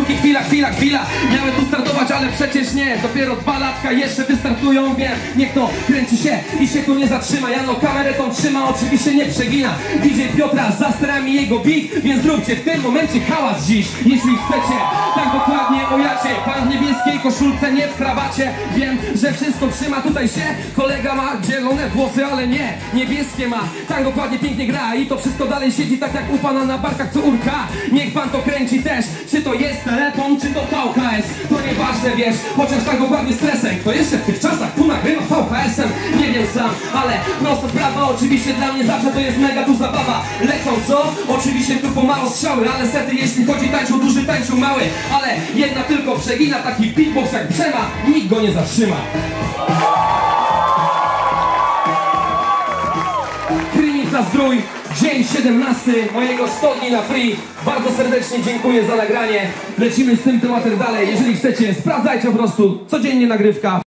koszulki, chwila. Miały tu startować, ale przecież nie. Dopiero 2 latka jeszcze wystartują, wiem. Niech to kręci się i się tu nie zatrzyma. Jano kamerę tą trzyma, oczywiście nie przegina. DJ Piotra za sterami jego beat, więc zróbcie w tym momencie hałas dziś, jeśli chcecie. Tak dokładnie o jacie. Pan w niebieskiej koszulce, nie w krawacie. Wiem, że wszystko trzyma tutaj się. Kolega ma zielone włosy, ale nie, niebieskie ma. Tak dokładnie pięknie gra i to wszystko dalej siedzi tak jak u pana na barkach co urka. Niech pan to kręci też, czy to jest telefon, czy to VHS. To nieważne, wiesz, chociaż tak dokładnie stresem. Kto jeszcze w tych czasach tu nagrywa VHS-em? Nie wiem sam, ale prosta sprawa. Oczywiście dla mnie zawsze to jest mega tu zabawa. Lecą co? Oczywiście tu pomału strzały, ale sety jeśli chodzi tańczył duży, tańczył mały. Ale jedna tylko przegina, taki beatbox jak Przema, nikt go nie zatrzyma. Krynica Zdrój, dzień 17 mojego 100 dni na free. Bardzo serdecznie dziękuję za nagranie. Lecimy z tym tematem dalej. Jeżeli chcecie, sprawdzajcie po prostu codziennie nagrywka.